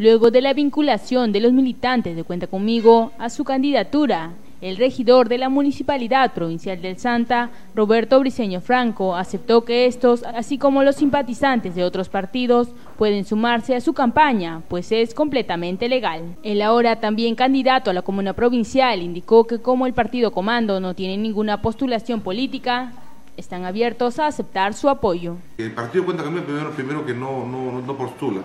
Luego de la vinculación de los militantes de Cuenta Conmigo a su candidatura, el regidor de la Municipalidad Provincial del Santa, Roberto Briceño Franco, aceptó que estos, así como los simpatizantes de otros partidos, pueden sumarse a su campaña, pues es completamente legal. El ahora también candidato a la comuna provincial indicó que como el partido Comando no tiene ninguna postulación política, están abiertos a aceptar su apoyo. El partido Cuenta Conmigo primero que no postula,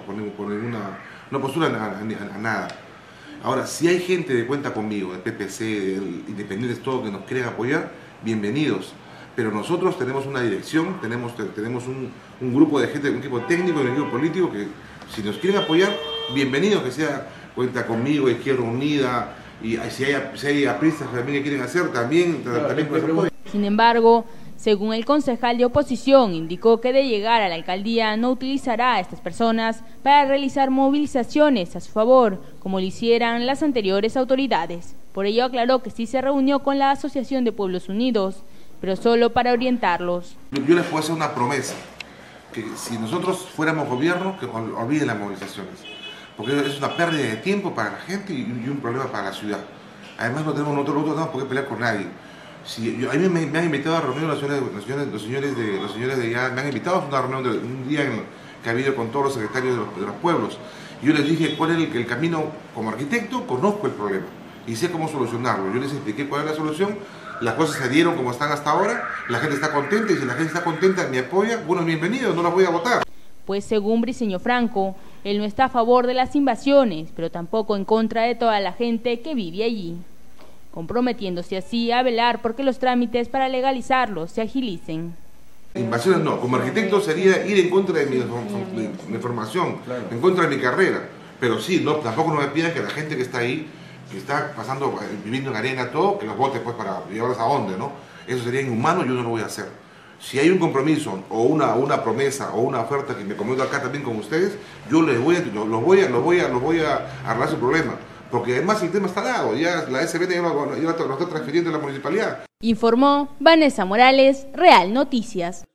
no postula a nada. Ahora, si hay gente de Cuenta Conmigo, de PPC, de Independientes, todo que nos quieren apoyar, bienvenidos. Pero nosotros tenemos una dirección, tenemos un grupo de gente, un equipo técnico, un equipo político que si nos quieren apoyar, bienvenidos, que sea Cuenta Conmigo, Izquierda Unida, y si hay apristas que también quieren hacer, también apoyo. Sin embargo, según el concejal de oposición, indicó que de llegar a la alcaldía no utilizará a estas personas para realizar movilizaciones a su favor, como lo hicieran las anteriores autoridades. Por ello aclaró que sí se reunió con la Asociación de Pueblos Unidos, pero solo para orientarlos. Yo les puedo hacer una promesa, que si nosotros fuéramos gobierno, que olviden las movilizaciones, porque es una pérdida de tiempo para la gente y un problema para la ciudad. Además no tenemos por qué pelear con nadie. A mí me han invitado a reunir los señores de allá, me han invitado a una reunión un día que ha habido con todos los secretarios de los pueblos. Y yo les dije cuál es el camino. Como arquitecto conozco el problema y sé cómo solucionarlo. Yo les expliqué cuál es la solución, las cosas se dieron como están hasta ahora, la gente está contenta y si la gente está contenta me apoya, bueno, bienvenido, no la voy a votar. Pues según Briceño Franco, él no está a favor de las invasiones, pero tampoco en contra de toda la gente que vive allí, comprometiéndose así a velar porque los trámites para legalizarlos se agilicen. Invasiones no, como arquitecto sería ir en contra de mi formación, en contra de mi carrera, pero sí, tampoco no me pidan que la gente que está ahí, que está viviendo en arena, todo, que los vote pues para llevarlos a dónde, ¿no? Eso sería inhumano, yo no lo voy a hacer. Si hay un compromiso o una promesa o una oferta que me comento acá también con ustedes, yo los voy a arreglar su problema. Porque además el tema está dado, ya la SBN ya lo está transfiriendo a la municipalidad. Informó Vanessa Morales, Real Noticias.